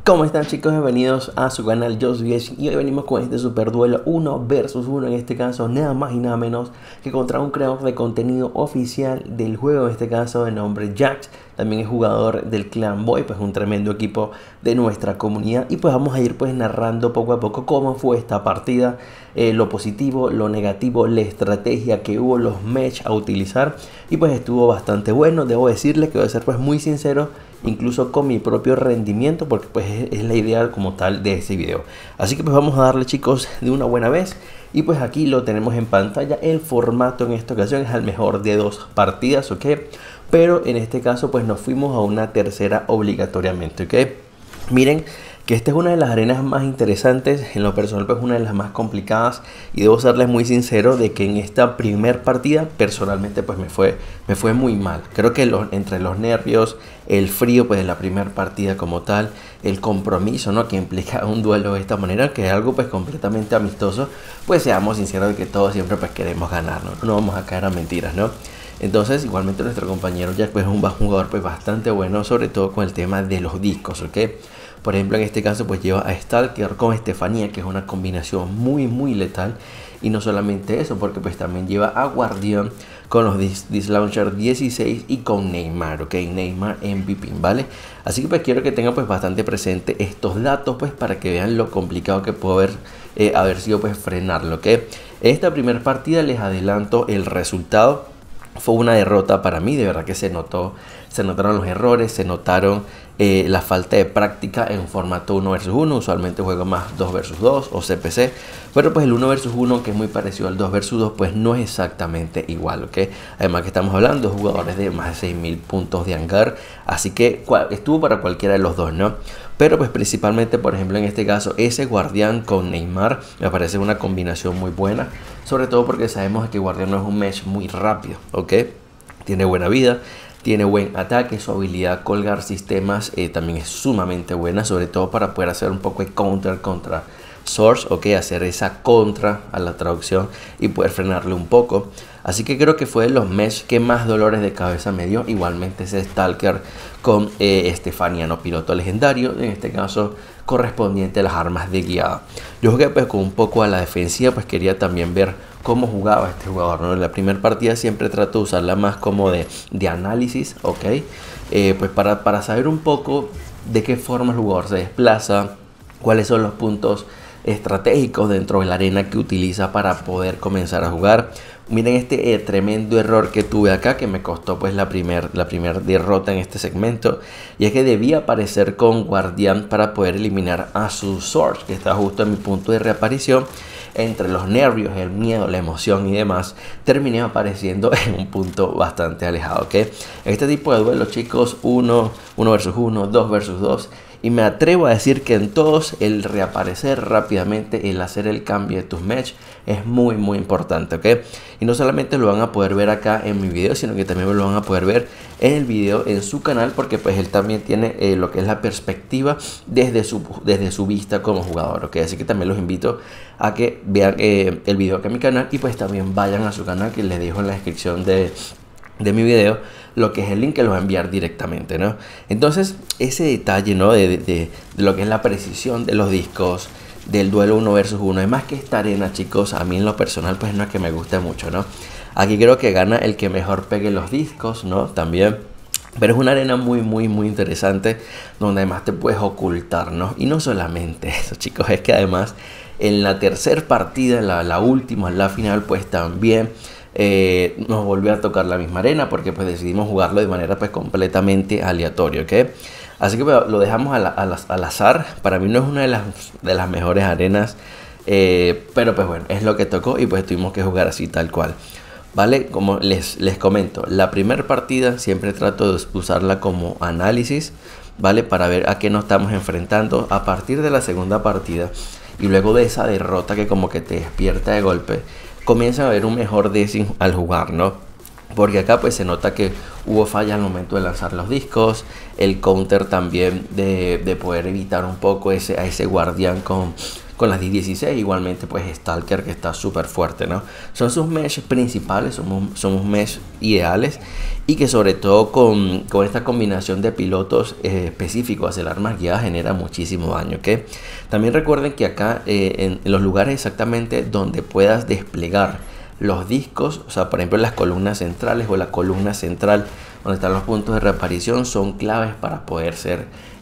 ¿Cómo están, chicos? Bienvenidos a su canal JossVH y hoy venimos con este super duelo 1 versus 1, en este caso nada más y nada menos que contra un creador de contenido oficial del juego, en este caso de nombre Jax. También es jugador del Clan Boy, pues un tremendo equipo de nuestra comunidad, y pues vamos a ir pues narrando poco a poco cómo fue esta partida, lo positivo, lo negativo, la estrategia que hubo, los match a utilizar, y pues estuvo bastante bueno. Debo decirle que voy a ser pues muy sincero, incluso con mi propio rendimiento, porque pues es la idea como tal de este video. Así que pues vamos a darle, chicos, de una buena vez. Y pues aquí lo tenemos en pantalla. El formato en esta ocasión es al mejor de 2 partidas, ok, pero en este caso pues nos fuimos a una tercera obligatoriamente, ok. Miren que esta es una de las arenas más interesantes, en lo personal pues una de las más complicadas, y debo serles muy sincero de que en esta primer partida personalmente pues me fue muy mal. Creo que entre los nervios, el frío pues de la primera partida como tal, el compromiso, ¿no?, que implica un duelo de esta manera, que es algo pues completamente amistoso, pues seamos sinceros de que todos siempre pues queremos ganar, no vamos a caer a mentiras, ¿no? Entonces igualmente nuestro compañero Jack pues es un jugador pues bastante bueno, sobre todo con el tema de los discos, ¿ok? Por ejemplo, en este caso pues lleva a Stalker con Estefanía, que es una combinación muy letal. Y no solamente eso, porque pues también lleva a Guardián con los Dislauncher 16 y con Neymar, ok, Neymar MVP, ¿vale? Así que pues quiero que tengan pues bastante presente estos datos, pues para que vean lo complicado que puede haber sido pues frenarlo, ok. Esta primera partida les adelanto el resultado. Fue una derrota para mí, de verdad que se notaron los errores, se notaron la falta de práctica en formato 1 versus 1. Usualmente juego más 2 versus 2 o CPC, pero pues el 1 versus 1, que es muy parecido al 2 versus 2, pues no es exactamente igual, ¿ok? Además que estamos hablando de jugadores de más de 6000 puntos de hangar, así que estuvo para cualquiera de los dos, ¿no? Pero pues principalmente, por ejemplo, en este caso, ese Guardián con Neymar me parece una combinación muy buena, sobre todo porque sabemos que Guardián no es un match muy rápido, ¿ok? Tiene buena vida, tiene buen ataque, su habilidad colgar sistemas también es sumamente buena, sobre todo para poder hacer un poco de counter contra Source, ok, hacer esa contra a la traducción y poder frenarle un poco. Así que creo que fue de los matches que más dolores de cabeza me dio. Igualmente ese Stalker con Estefanía, no, piloto legendario, en este caso correspondiente a las armas de guiada. Yo jugué pues con un poco a la defensiva, pues quería también ver cómo jugaba este jugador, ¿no? En la primera partida siempre trato de usarla más como de análisis, ok, pues para saber un poco de qué forma el jugador se desplaza, cuáles son los puntos estratégicos dentro de la arena que utiliza para poder comenzar a jugar. Miren este tremendo error que tuve acá, que me costó pues la primer derrota en este segmento, y es que debía aparecer con Guardián para poder eliminar a su Source, que está justo en mi punto de reaparición. Entre los nervios, el miedo, la emoción y demás, terminé apareciendo en un punto bastante alejado, ¿ok? Este tipo de duelos, chicos, 1 versus 1, 2 versus 2, y me atrevo a decir que en todos el reaparecer rápidamente, el hacer el cambio de tus match es muy importante, ¿ok? Y no solamente lo van a poder ver acá en mi video, sino que también lo van a poder ver en el video en su canal, porque pues él también tiene lo que es la perspectiva desde su vista como jugador, ¿ok? Así que también los invito a que vean el video acá en mi canal, y pues también vayan a su canal, que les dejo en la descripción de mi video lo que es el link, que los va a enviar directamente, ¿no? Entonces ese detalle, ¿no?, de lo que es la precisión de los discos, del duelo 1 versus 1, además que esta arena, chicos, a mí en lo personal pues no es que me guste mucho, ¿no? Aquí creo que gana el que mejor pegue los discos, ¿no? También, pero es una arena muy interesante, donde además te puedes ocultar, ¿no? Y no solamente eso, chicos, es que además en la tercera partida, la última, la final, pues también nos volvió a tocar la misma arena, porque pues decidimos jugarlo de manera pues completamente aleatoria, ¿ok? Así que pues, lo dejamos al azar. Para mí no es una de las mejores arenas, pero pues bueno, es lo que tocó, y pues tuvimos que jugar así tal cual, ¿vale? Como les comento, la primera partida siempre trato de usarla como análisis, ¿vale? Para ver a qué nos estamos enfrentando. A partir de la segunda partida, y luego de esa derrota que como que te despierta de golpe, comienza a haber un mejor decing al jugar, ¿no? Porque acá pues se nota que hubo falla al momento de lanzar los discos, el counter también de poder evitar un poco a ese Guardián con con las 16 igualmente pues Stalker, que está súper fuerte, ¿no? Son sus mesh principales, son mesh ideales, y que sobre todo con esta combinación de pilotos específicos hacia el armas guiadas genera muchísimo daño, ¿ok? También recuerden que acá en los lugares exactamente donde puedas desplegar los discos, o sea, por ejemplo las columnas centrales o la columna central donde están los puntos de reaparición, son claves para poder ser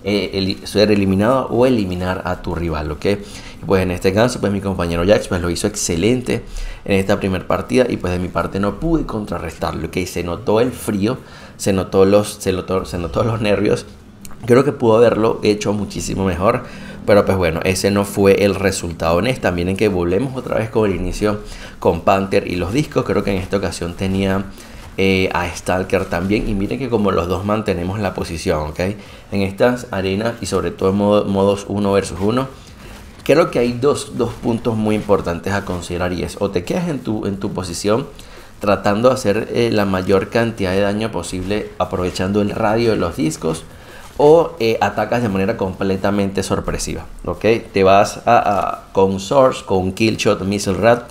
eliminado o eliminar a tu rival, ¿ok? Pues en este caso, pues mi compañero Jax pues lo hizo excelente en esta primera partida, y pues de mi parte no pude contrarrestarlo, ¿ok? Se notó el frío, se notó los nervios. Creo que pudo haberlo hecho muchísimo mejor, pero pues bueno, ese no fue el resultado en esta. Miren que volvemos otra vez con el inicio con Panther y los discos. Creo que en esta ocasión tenía a Stalker también, y miren que como los dos mantenemos la posición, ¿ok? En estas arenas, y sobre todo en modos 1 versus 1, creo que hay dos puntos muy importantes a considerar, y es: o te quedas en tu posición tratando de hacer la mayor cantidad de daño posible aprovechando el radio de los discos, o atacas de manera completamente sorpresiva, ¿ok? Te vas con Source, con Killshot, Missile Rat,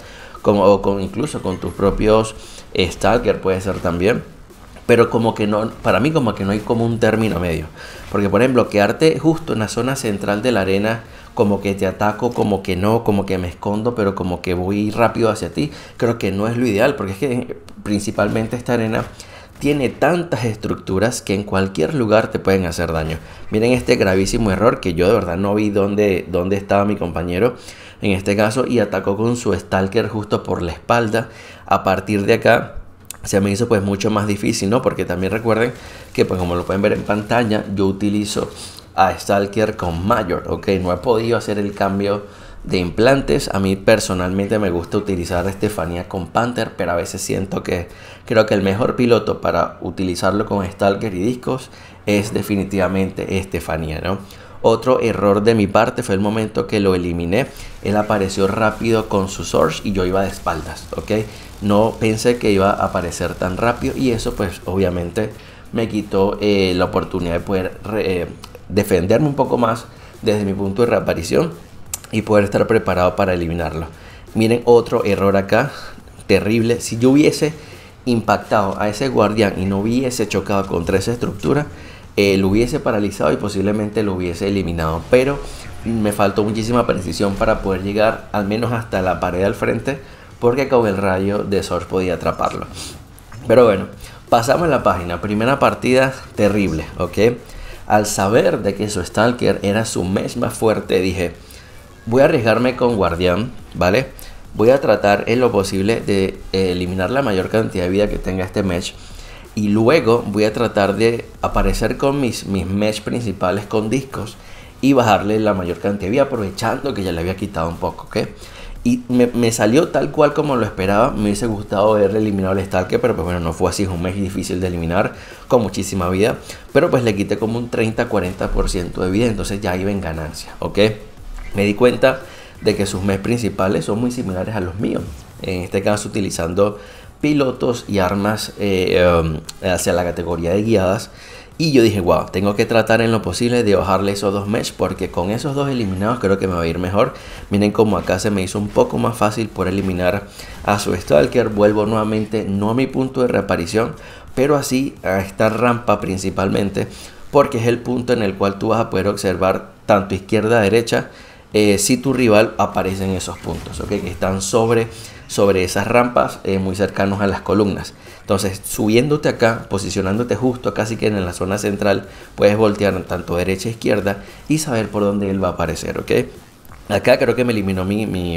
o incluso con tus propios Stalker, puede ser también. Pero como que no, para mí como que no hay como un término medio. Porque por ejemplo, quedarte justo en la zona central de la arena, como que te ataco, como que no, como que me escondo, pero como que voy rápido hacia ti, creo que no es lo ideal. Porque es que principalmente esta arena tiene tantas estructuras que en cualquier lugar te pueden hacer daño. Miren este gravísimo error, que yo de verdad no vi dónde estaba mi compañero en este caso, y atacó con su Stalker justo por la espalda. A partir de acá se me hizo pues mucho más difícil, ¿no? Porque también recuerden que, pues como lo pueden ver en pantalla, yo utilizo a Stalker con Major, ¿ok? No he podido hacer el cambio de implantes. A mí personalmente me gusta utilizar a Estefanía con Panther, pero a veces siento que creo que el mejor piloto para utilizarlo con Stalker y discos es definitivamente Estefanía, ¿no? Otro error de mi parte fue el momento que lo eliminé. Él apareció rápido con su Source y yo iba de espaldas, ¿ok? No pensé que iba a aparecer tan rápido, y eso pues obviamente me quitó la oportunidad de poder defenderme un poco más desde mi punto de reaparición y poder estar preparado para eliminarlo. Miren otro error acá, terrible. Si yo hubiese impactado a ese guardián y no hubiese chocado contra esa estructura, lo hubiese paralizado y posiblemente lo hubiese eliminado, pero me faltó muchísima precisión para poder llegar al menos hasta la pared al frente, porque con el rayo de Source podía atraparlo. Pero bueno, pasamos a la página. Primera partida terrible, ¿ok? Al saber de que su Stalker era su mesh más fuerte, dije: voy a arriesgarme con guardián, ¿vale? Voy a tratar en lo posible de eliminar la mayor cantidad de vida que tenga este mesh, y luego voy a tratar de aparecer con mis mesh principales con discos y bajarle la mayor cantidad de vida, aprovechando que ya le había quitado un poco, ¿ok? Y me salió tal cual como lo esperaba. Me hubiese gustado haberle eliminado el Stalker, pero pues bueno, no fue así. Es un mesh difícil de eliminar, con muchísima vida, pero pues le quité como un 30-40% de vida, entonces ya iba en ganancia, ¿ok? Me di cuenta de que sus mesh principales son muy similares a los míos, en este caso utilizando pilotos y armas hacia la categoría de guiadas. Y yo dije: wow, tengo que tratar en lo posible de bajarle esos dos mesh, porque con esos dos eliminados creo que me va a ir mejor. Miren como acá se me hizo un poco más fácil por eliminar a su Stalker. Vuelvo nuevamente, no a mi punto de reaparición, pero así a esta rampa principalmente, porque es el punto en el cual tú vas a poder observar tanto izquierda a derecha si tu rival aparece en esos puntos, ¿ok? Que están sobre esas rampas muy cercanos a las columnas. Entonces, subiéndote acá, posicionándote justo casi que en la zona central, puedes voltear tanto derecha e izquierda y saber por dónde él va a aparecer, ¿ok? Acá creo que me eliminó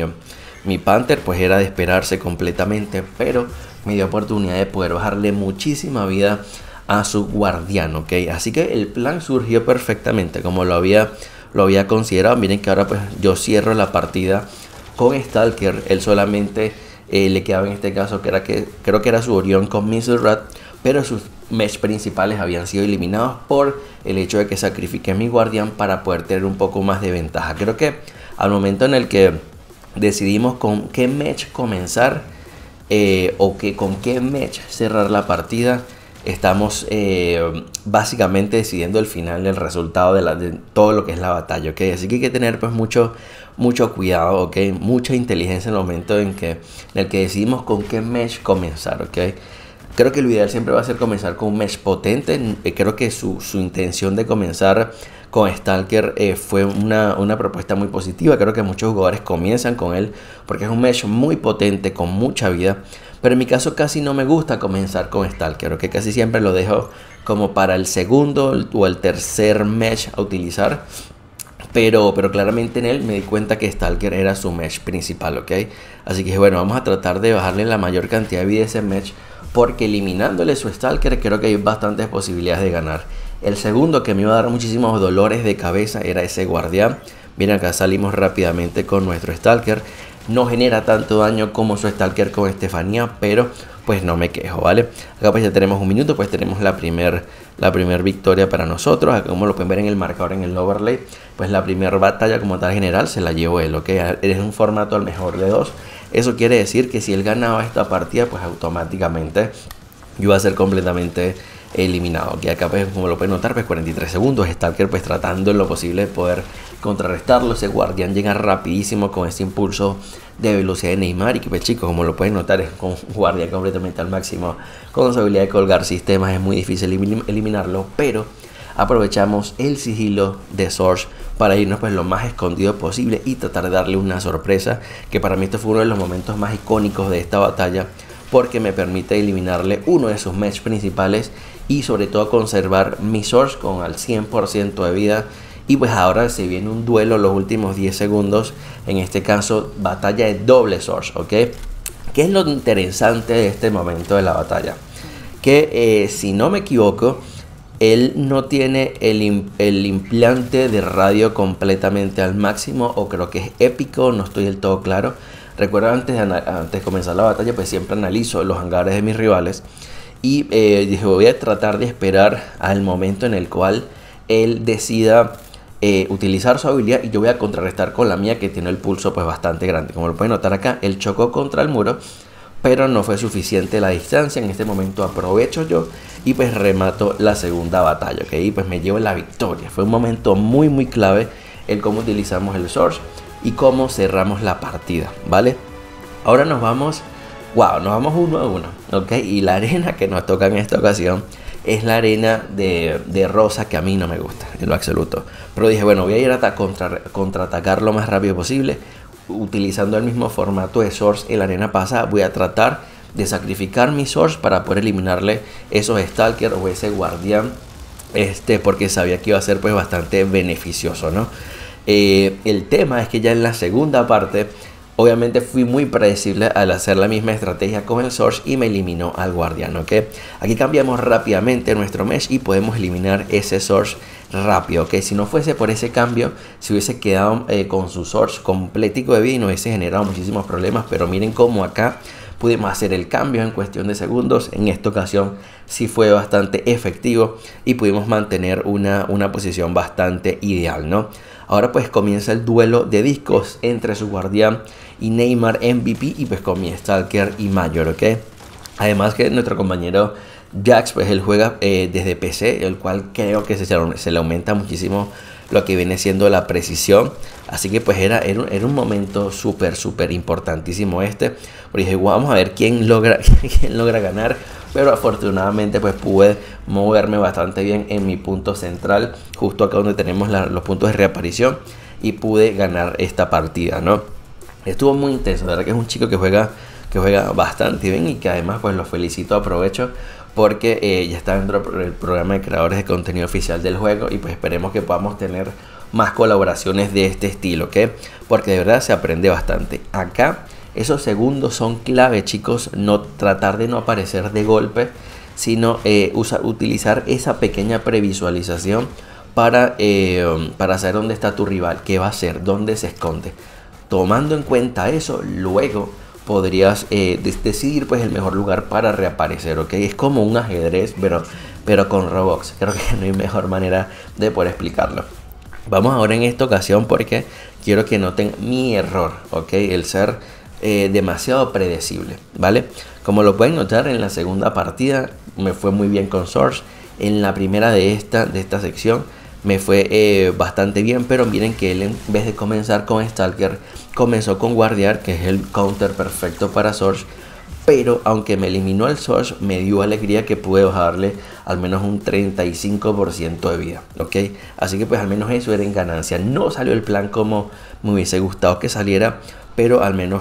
mi Panther, pues era de esperarse completamente, pero me dio oportunidad de poder bajarle muchísima vida a su guardián, ¿ok? Así que el plan surgió perfectamente como lo había considerado. Miren que ahora pues yo cierro la partida con Stalker. Él solamente le quedaba en este caso creo que era su Orión con Missile Rat, pero sus mesh principales habían sido eliminados por el hecho de que sacrifiqué mi guardián para poder tener un poco más de ventaja. Creo que al momento en el que decidimos con qué mesh comenzar con qué mesh cerrar la partida, estamos básicamente decidiendo el final del resultado de todo lo que es la batalla, ¿ok? Así que hay que tener pues mucho cuidado, ¿ok? Mucha inteligencia en el momento en el que decidimos con qué mesh comenzar, ¿ok? Creo que lo ideal siempre va a ser comenzar con un mesh potente. Creo que su intención de comenzar con Stalker fue una propuesta muy positiva. Creo que muchos jugadores comienzan con él porque es un mesh muy potente, con mucha vida. Pero en mi caso casi no me gusta comenzar con Stalker, que casi siempre lo dejo como para el segundo o el tercer mesh a utilizar. Pero claramente en él me di cuenta que Stalker era su mesh principal, ¿ok? Así que bueno, vamos a tratar de bajarle la mayor cantidad de vida a ese mesh, porque eliminándole su Stalker creo que hay bastantes posibilidades de ganar. El segundo que me iba a dar muchísimos dolores de cabeza era ese guardián. Miren, acá salimos rápidamente con nuestro Stalker. No genera tanto daño como su Stalker con Estefanía, pero pues no me quejo, ¿vale? Acá pues ya tenemos un minuto, pues tenemos la primer victoria para nosotros. Acá, como lo pueden ver en el marcador, en el overlay, pues la primera batalla como tal general se la llevó él, ¿ok? Es un formato al mejor de dos. Eso quiere decir que si él ganaba esta partida, pues automáticamente yo iba a ser completamente eliminado. Que acá pues, como lo pueden notar, pues 43 segundos, Stalker pues tratando en lo posible de poder contrarrestarlo. Ese guardián llega rapidísimo con ese impulso de velocidad de Neymar, y que pues chicos, como lo pueden notar, es con un guardián completamente al máximo, con su habilidad de colgar sistemas. Es muy difícil eliminarlo, pero aprovechamos el sigilo de Sorge para irnos pues lo más escondido posible y tratar de darle una sorpresa, que para mí esto fue uno de los momentos más icónicos de esta batalla, porque me permite eliminarle uno de sus mesh principales y sobre todo conservar mi Sorge con al 100% de vida. Y pues ahora se viene un duelo los últimos 10 segundos, en este caso batalla de doble Sorge, ¿ok? ¿Qué es lo interesante de este momento de la batalla? Que si no me equivoco, él no tiene el implante de radio completamente al máximo, o creo que es épico, no estoy del todo claro. Recuerdo antes de comenzar la batalla, pues siempre analizo los hangares de mis rivales, y dije, voy a tratar de esperar al momento en el cual él decida utilizar su habilidad, y yo voy a contrarrestar con la mía, que tiene el pulso pues bastante grande. Como lo pueden notar acá, él chocó contra el muro, pero no fue suficiente la distancia. En este momento aprovecho yo y pues remato la segunda batalla, ¿ok? Y pues me llevo la victoria. Fue un momento muy clave el cómo utilizamos el Sorge y cómo cerramos la partida, ¿vale? Ahora nos vamos, nos vamos 1-1, ¿ok? Y la arena que nos toca en esta ocasión es la arena de rosa, que a mí no me gusta en lo absoluto. Pero dije, bueno, voy a ir a contraatacar lo más rápido posible, utilizando el mismo formato de Source en la arena pasada. Voy a tratar de sacrificar mi Source para poder eliminarle esos Stalker o ese guardián, porque sabía que iba a ser pues bastante beneficioso, ¿no? El tema es que ya en la segunda parte, obviamente fui muy predecible al hacer la misma estrategia con el Source y me eliminó al guardián, ¿ok? Aquí cambiamos rápidamente nuestro mesh y podemos eliminar ese Source rápido, ¿ok? Si no fuese por ese cambio, si hubiese quedado con su Source completico de vida y no hubiese generado muchísimos problemas. Pero miren cómo acá pudimos hacer el cambio en cuestión de segundos. En esta ocasión sí fue bastante efectivo y pudimos mantener una posición bastante ideal, ¿no? Ahora pues comienza el duelo de discos entre su guardián y Neymar MVP, y pues con mi Stalker y Major, ¿ok? Además que nuestro compañero Jax, pues él juega desde PC, el cual creo que se le aumenta muchísimo lo que viene siendo la precisión. Así que pues era un momento súper importantísimo porque dije, vamos a ver quién logra ganar. Pero afortunadamente pues pude moverme bastante bien en mi punto central, justo acá donde tenemos los puntos de reaparición, y pude ganar esta partida, ¿no? Estuvo muy intenso, la verdad que es un chico que juega bastante bien, y que además pues lo felicito, aprovecho, porque ya está dentro del programa de creadores de contenido oficial del juego, y pues esperemos que podamos tener más colaboraciones de este estilo, ¿ok? Porque de verdad se aprende bastante. Acá esos segundos son clave, chicos. No tratar de no aparecer de golpe, sino utilizar esa pequeña previsualización para saber dónde está tu rival, qué va a hacer, dónde se esconde. Tomando en cuenta eso, luego podrías decidir pues el mejor lugar para reaparecer, ¿ok? Es como un ajedrez, pero con Roblox. Creo que no hay mejor manera de poder explicarlo. Vamos ahora en esta ocasión, porque quiero que noten mi error, ¿ok? El ser demasiado predecible, ¿vale? Como lo pueden notar, en la segunda partida me fue muy bien con Source. En la primera de esta sección me fue bastante bien, pero miren que él, en vez de comenzar con Stalker, comenzó con Guardiar, que es el counter perfecto para Source. Pero aunque me eliminó el Source, me dio alegría que pude bajarle al menos un 35% de vida, ¿ok? Así que pues al menos eso era en ganancia. No salió el plan como me hubiese gustado que saliera, pero al menos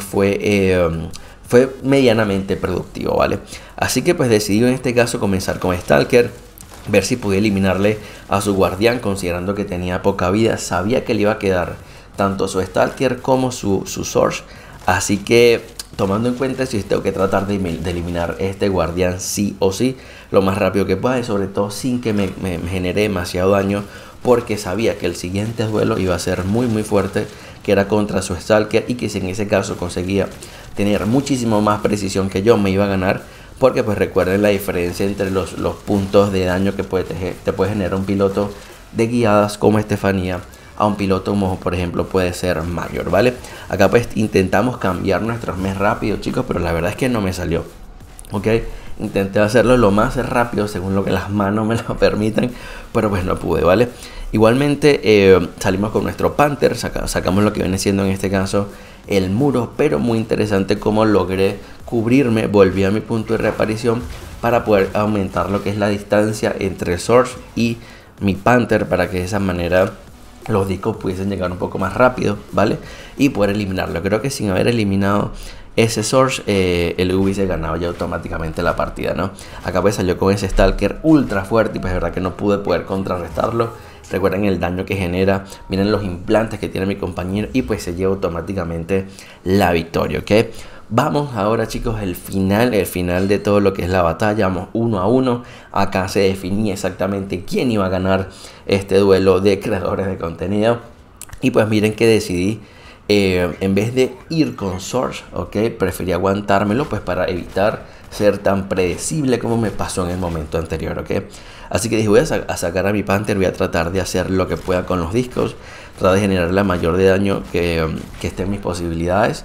fue medianamente productivo, ¿vale? Así que pues decidí en este caso comenzar con Stalker, ver si podía eliminarle a su guardián, considerando que tenía poca vida. Sabía que le iba a quedar tanto su Stalker como su Source, así que tomando en cuenta si tengo que tratar de eliminar este guardián sí o sí, lo más rápido que pueda, y sobre todo sin que me genere demasiado daño, porque sabía que el siguiente duelo iba a ser muy fuerte, que era contra su Stalker, y que si en ese caso conseguía tener muchísimo más precisión que yo, me iba a ganar, porque pues recuerden la diferencia entre los puntos de daño que te puede generar un piloto de guiadas como Estefanía a un piloto como por ejemplo puede ser Mayor, ¿vale? Acá pues intentamos cambiar nuestros mes rápido, chicos, pero la verdad es que no me salió, ¿ok? Intenté hacerlo lo más rápido según lo que las manos me lo permitan, pero pues no pude, ¿vale? Igualmente salimos con nuestro Panther, sacamos lo que viene siendo en este caso el muro, pero muy interesante como logré cubrirme, volví a mi punto de reaparición para poder aumentar lo que es la distancia entre Source y mi Panther, para que de esa manera los discos pudiesen llegar un poco más rápido, ¿vale? Y poder eliminarlo. Creo que sin haber eliminado ese Source, él hubiese ganado ya automáticamente la partida, ¿no? Acá pues salió con ese Stalker ultra fuerte y pues de verdad que no pude poder contrarrestarlo. Recuerden el daño que genera, miren los implantes que tiene mi compañero, y pues se lleva automáticamente la victoria, ¿ok? Vamos ahora, chicos, el final de todo lo que es la batalla. Vamos 1 a 1. Acá se definía exactamente quién iba a ganar este duelo de creadores de contenido. Y pues miren que decidí, en vez de ir con Source, ¿ok? Preferí aguantármelo pues para evitar ser tan predecible como me pasó en el momento anterior, ¿ok? Así que dije, voy a sacar a mi Panther, voy a tratar de hacer lo que pueda con los discos, tratar de generar la mayor de daño que esté en mis posibilidades.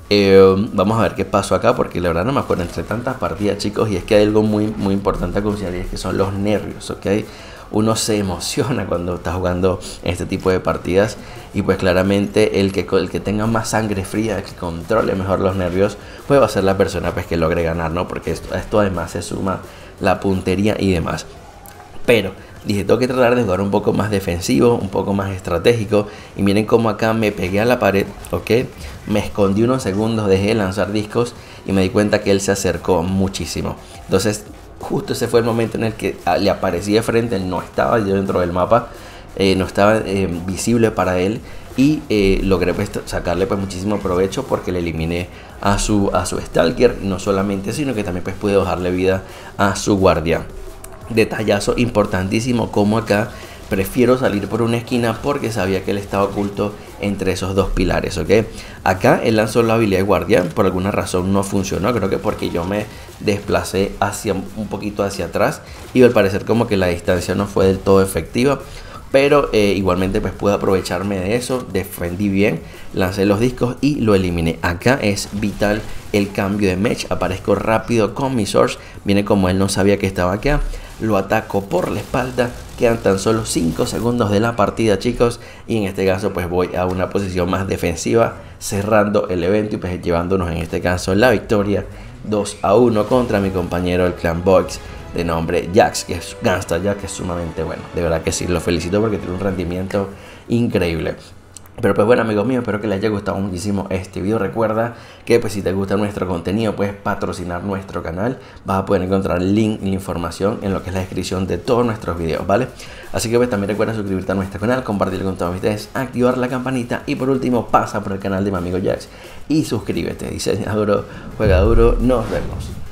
Vamos a ver qué pasó acá, porque la verdad no me acuerdo entre tantas partidas, chicos, y es que hay algo muy importante a considerar, y es que son los nervios, ¿ok? Uno se emociona cuando está jugando este tipo de partidas, y pues claramente el que tenga más sangre fría, el que controle mejor los nervios, pues va a ser la persona pues que logre ganar, ¿no? Porque esto además se suma la puntería y demás. Pero dije, tengo que tratar de jugar un poco más defensivo, un poco más estratégico. Y miren cómo acá me pegué a la pared, ¿ok? Me escondí unos segundos, dejé de lanzar discos y me di cuenta que él se acercó muchísimo. Entonces, justo ese fue el momento en el que le aparecí de frente. Él no estaba yo dentro del mapa, no estaba visible para él. Y logré pues sacarle pues muchísimo provecho, porque le eliminé a su Stalker. Y no solamente, sino que también pues pude bajarle vida a su guardián. Detallazo importantísimo, como acá prefiero salir por una esquina porque sabía que él estaba oculto entre esos dos pilares, ¿ok? Acá él lanzó la habilidad de guardián, por alguna razón no funcionó, creo que porque yo me desplacé un poquito hacia atrás, y al parecer como que la distancia no fue del todo efectiva. Pero igualmente pues pude aprovecharme de eso, defendí bien, lancé los discos y lo eliminé. Acá es vital el cambio de match, aparezco rápido con mi Source. Viene como él no sabía que estaba acá, lo ataco por la espalda. Quedan tan solo 5 segundos de la partida, chicos, y en este caso pues voy a una posición más defensiva, cerrando el evento y pues llevándonos en este caso la victoria 2 a 1 contra mi compañero el Clan Box de nombre Jax, que es Gangsta Jax, que es sumamente bueno. De verdad que sí, lo felicito porque tiene un rendimiento increíble. Pero pues bueno, amigos míos, espero que les haya gustado muchísimo este video. Recuerda que pues si te gusta nuestro contenido, puedes patrocinar nuestro canal. Vas a poder encontrar el link y la información en lo que es la descripción de todos nuestros videos, ¿vale? Así que pues también recuerda suscribirte a nuestro canal, compartirlo con todos ustedes, activar la campanita, y por último pasa por el canal de mi amigo Jax y suscríbete. Diseña duro, juega duro, nos vemos.